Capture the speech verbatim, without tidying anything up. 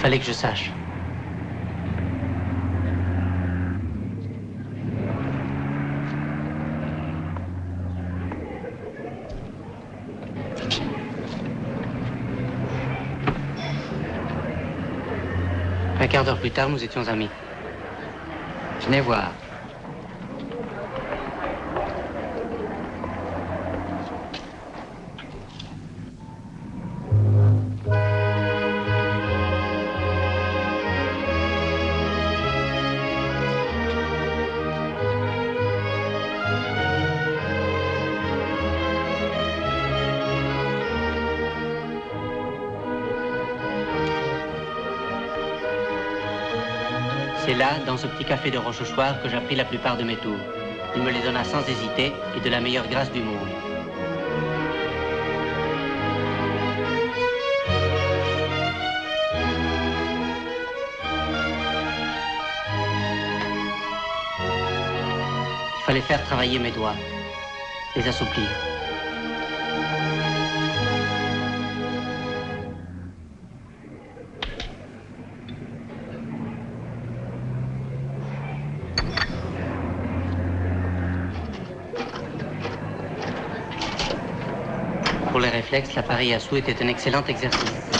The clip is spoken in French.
fallait que je sache. Un quart d'heure plus tard, nous étions amis. Venez voir. C'est là, dans ce petit café de Rochechouart, que j'appris la plupart de mes tours. Il me les donna sans hésiter et de la meilleure grâce du monde. Il fallait faire travailler mes doigts, les assouplir. Pour les réflexes, l'appareil à sous était un excellent exercice.